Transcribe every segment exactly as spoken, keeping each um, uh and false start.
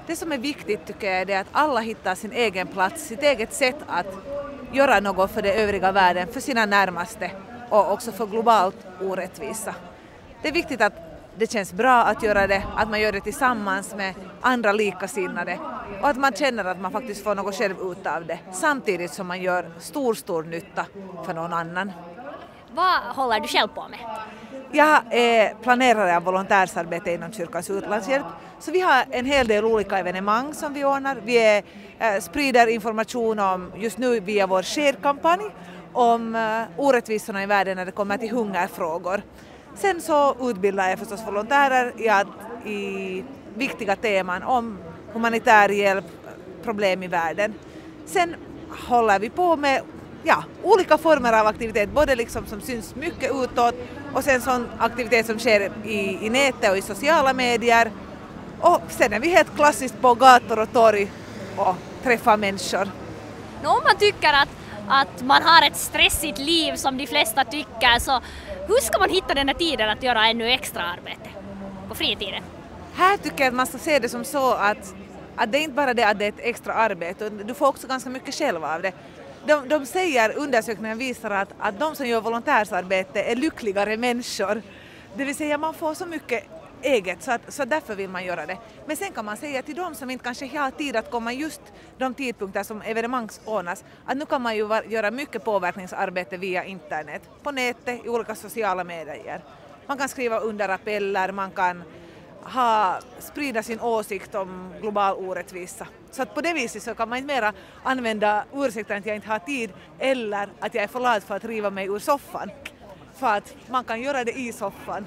Det som är viktigt tycker jag är att alla hittar sin egen plats, sitt eget sätt att göra något för den övriga världen, för sina närmaste och också för globalt orättvisa. Det är viktigt att det känns bra att göra det, att man gör det tillsammans med andra likasinnade och att man känner att man faktiskt får något själv ut av det samtidigt som man gör stor, stor nytta för någon annan. Vad håller du själv på med? Jag är planerare av volontärsarbete inom Kyrkans utlandshjälp, så vi har en hel del olika evenemang som vi ordnar. Vi är, äh, sprider information om, just nu via vår Share-kampanj, om äh, orättvisorna i världen när det kommer till hungerfrågor. Sen så utbildar jag förstås volontärer i, att, i viktiga teman om humanitär hjälp, problem i världen. Sen håller vi på med ja, olika former av aktivitet, både liksom som syns mycket utåt och sen sån aktivitet som sker i, i nätet och i sociala medier. Och sen är vi helt klassiskt på gator och torg och träffar människor. Nå, om man tycker att, att man har ett stressigt liv som de flesta tycker, så hur ska man hitta den här tiden att göra ännu extra arbete på fritiden? Här tycker jag att man ska se det som så att, att det är inte bara det att det är ett extra arbete, du får också ganska mycket själv av det. De, de säger, undersökningen visar att, att de som gör volontärsarbete är lyckligare människor. Det vill säga man får så mycket eget så, att, så därför vill man göra det. Men sen kan man säga till de som inte kanske har tid att komma just de tidpunkter som evenemangs ordnas, att nu kan man ju var, göra mycket påverkningsarbete via internet, på nätet, i olika sociala medier. Man kan skriva under appeller, man kan ha, sprida sin åsikt om global orättvisa. Så att på det viset så kan man inte mera använda ursäkten att jag inte har tid eller att jag är för lat för att riva mig ur soffan. För att man kan göra det i soffan.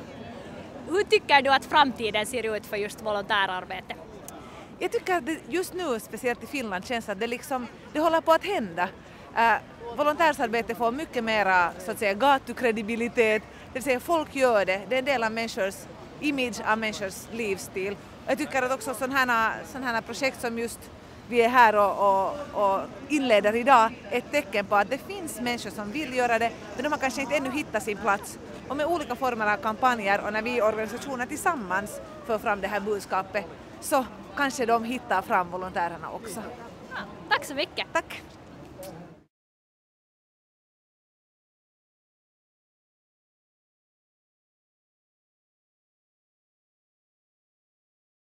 Hur tycker du att framtiden ser ut för just volontärarbete? Jag tycker att det just nu, speciellt i Finland, känns att det, liksom, det håller på att hända. Äh, volontärsarbete får mycket mera så att säga, gatukredibilitet, det vill säga folk gör det, det är en del av människors image, av människors livsstil. Jag tycker att också sådana här, sådana här projekt som just vi är här och, och, och inleder idag är ett tecken på att det finns människor som vill göra det, men de har kanske inte ännu hittat sin plats. Och med olika former av kampanjer och när vi organisationer tillsammans för fram det här budskapet så kanske de hittar fram volontärerna också. Ja, tack så mycket! Tack!